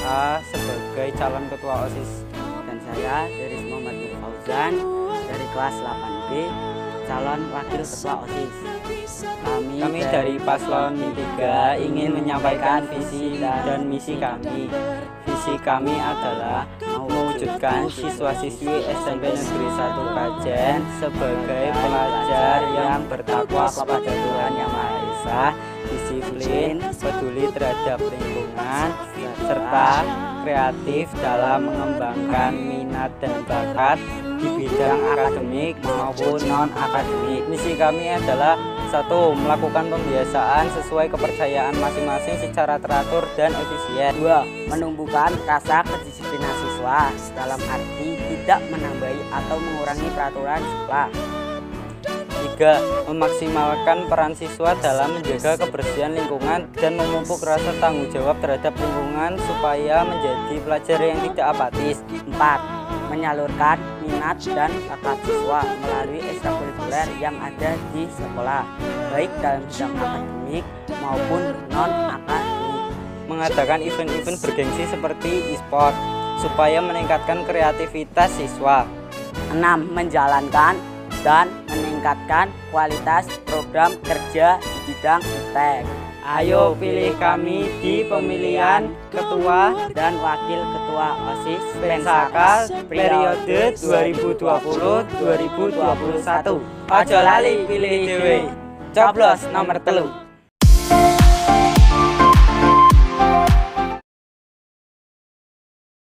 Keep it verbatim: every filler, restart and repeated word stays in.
A sebagai calon ketua OSIS. Dan saya dari Muhammad Fauzan dari kelas delapan B, calon wakil ketua OSIS. Kami, kami dari paslon tiga ingin menyampaikan visi dan misi kami. Visi kami adalah mewujudkan siswa-siswi S M P Negeri satu Kajen sebagai pelajar yang bertakwa kepada Tuhan Yang Maha Esa, disiplin, peduli terhadap lingkungan, serta kreatif dalam mengembangkan minat dan bakat di bidang akademik maupun non-akademik. Misi kami adalah satu, melakukan pembiasaan sesuai kepercayaan masing-masing secara teratur dan efisien. Dua, menumbuhkan rasa kedisiplinan siswa dalam arti tidak menambahi atau mengurangi peraturan sekolah. Tiga, memaksimalkan peran siswa dalam menjaga kebersihan lingkungan dan memupuk rasa tanggung jawab terhadap lingkungan supaya menjadi pelajar yang tidak apatis. Empat, menyalurkan minat dan bakat siswa melalui ekstrakurikuler yang ada di sekolah, baik dalam bidang akademik maupun non-akademik. Mengadakan event-event bergengsi seperti e-sport supaya meningkatkan kreativitas siswa. Enam, menjalankan dan meningkatkan kualitas program kerja di bidang iptek. Ayo pilih kami di pemilihan ketua dan wakil ketua OSIS Pensaka periode dua ribu dua puluh dua ribu dua puluh satu. Ojo lali pilih dhewe. Coblos nomor telu.